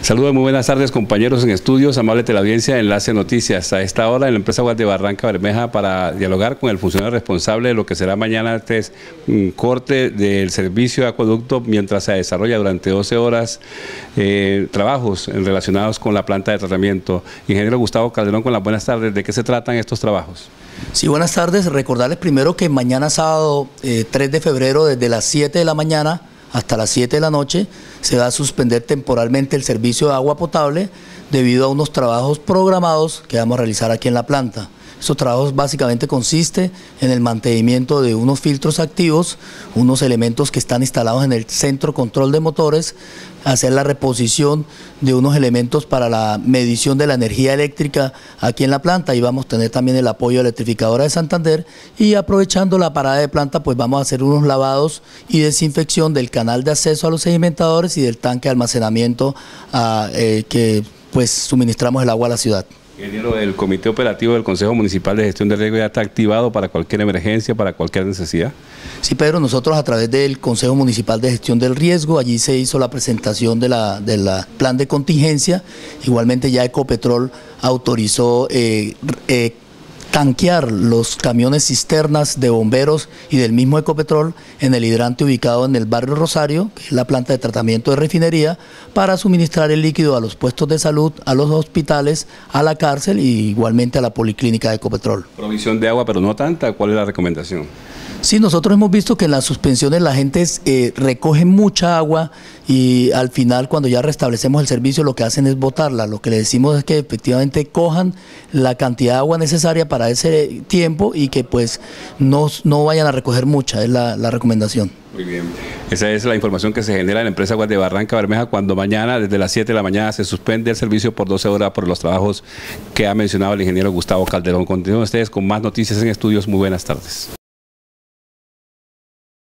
Saludos, muy buenas tardes compañeros en estudios, amable teleaudiencia de Enlace Noticias. A esta hora en la empresa Aguas de Barranca Bermeja para dialogar con el funcionario responsable de lo que será mañana un corte del servicio de acueducto mientras se desarrolla durante 12 horas trabajos relacionados con la planta de tratamiento. Ingeniero Gustavo Calderón, con las buenas tardes. ¿De qué se tratan estos trabajos? Sí, buenas tardes. Recordarles primero que mañana sábado 3 de febrero desde las 7 de la mañana hasta las 7 de la noche se va a suspender temporalmente el servicio de agua potable debido a unos trabajos programados que vamos a realizar aquí en la planta. Estos trabajos básicamente consisten en el mantenimiento de unos filtros activos, unos elementos que están instalados en el centro control de motores, hacer la reposición de unos elementos para la medición de la energía eléctrica aquí en la planta. Y vamos a tener también el apoyo de Electrificadora de Santander, y aprovechando la parada de planta pues vamos a hacer unos lavados y desinfección del canal de acceso a los sedimentadores y del tanque de almacenamiento que pues suministramos el agua a la ciudad. Ingeniero, el Comité Operativo del Consejo Municipal de Gestión de Riesgo ya está activado para cualquier emergencia, para cualquier necesidad. Sí, Pedro, nosotros a través del Consejo Municipal de Gestión del Riesgo, allí se hizo la presentación de la plan de contingencia. Igualmente ya Ecopetrol autorizó tanquear los camiones cisternas de bomberos y del mismo Ecopetrol en el hidrante ubicado en el barrio Rosario, que es la planta de tratamiento de refinería, para suministrar el líquido a los puestos de salud, a los hospitales, a la cárcel y igualmente a la policlínica de Ecopetrol. Provisión de agua, pero no tanta. ¿Cuál es la recomendación? Sí, nosotros hemos visto que en las suspensiones la gente recoge mucha agua y al final, cuando ya restablecemos el servicio, lo que hacen es botarla. Lo que le decimos es que efectivamente cojan la cantidad de agua necesaria para ese tiempo y que pues no vayan a recoger mucha, es la recomendación. Muy bien. Esa es la información que se genera en la empresa Aguas de Barranca Bermeja cuando mañana desde las 7 de la mañana se suspende el servicio por 12 horas por los trabajos que ha mencionado el ingeniero Gustavo Calderón. Continúen ustedes con más noticias en estudios. Muy buenas tardes.